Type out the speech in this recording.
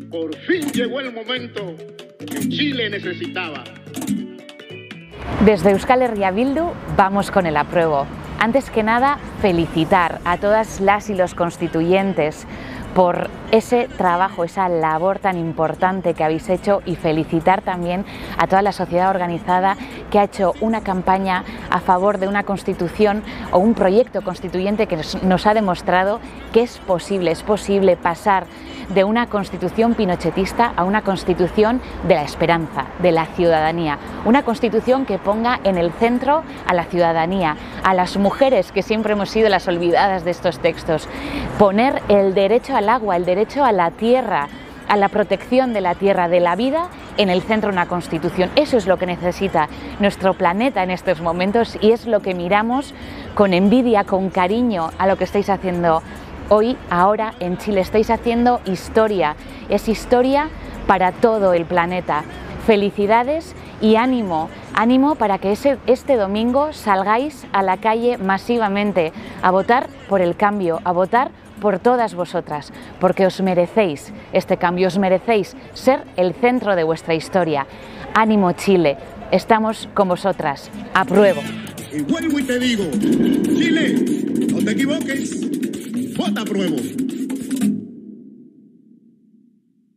Por fin llegó el momento que Chile necesitaba. Desde Euskal Herria Bildu vamos con el apruebo. Antes que nada, felicitar a todas las y los constituyentes por ese trabajo, esa labor tan importante que habéis hecho, y felicitar también a toda la sociedad organizada que ha hecho una campaña a favor de una constitución o un proyecto constituyente que nos ha demostrado que es posible pasar de una constitución pinochetista a una constitución de la esperanza, de la ciudadanía, una constitución que ponga en el centro a la ciudadanía, a las mujeres, que siempre hemos sido las olvidadas de estos textos, poner el derecho al agua, el derecho a la tierra, a la protección de la tierra, de la vida, en el centro de una constitución. Eso es lo que necesita nuestro planeta en estos momentos, y es lo que miramos con envidia, con cariño a lo que estáis haciendo hoy, ahora en Chile. Estáis haciendo historia, es historia para todo el planeta. Felicidades y ánimo, ánimo para que este domingo salgáis a la calle masivamente a votar por el cambio, a votar por todas vosotras, porque os merecéis este cambio, os merecéis ser el centro de vuestra historia. Ánimo, Chile, estamos con vosotras. Apruebo. Y vuelvo y te digo, Chile, no te equivoques, vota apruebo.